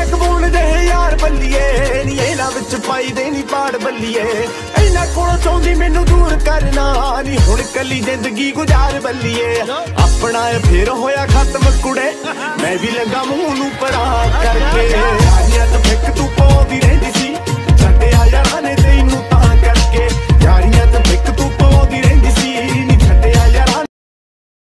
backbone ਦੇ ਯਾਰ ਬੱਲੀਏ ਨੀ ਇਹਨਾਂ ਵਿੱਚ ਪਾਈ ਦੇ ਨੀ ਪਾੜ ਬੱਲੀਏ ਇਹਨਾਂ ਕੋਲੋਂ ਚਾਹੁੰਦੀ ਮੈਨੂੰ ਦੂਰ ਕਰਨਾ ਨੀ ਹੁਣ ਕੱਲੀ ਜ਼ਿੰਦਗੀ ਗੁਜ਼ਾਰ ਬੱਲੀਏ ਆਪਣਾ ਇਹ ਫੇਰ ਹੋਇਆ ਖਤਮ ਕੁੜੇ ਮੈਂ ਵੀ ਲੱਗਾ ਮੂੰਹ ਨੂੰ ਪਰਾ ਕਰਕੇ ਯਾਰੀਆਂ ਤੋਂ ਫਿੱਕ ਤੂੰ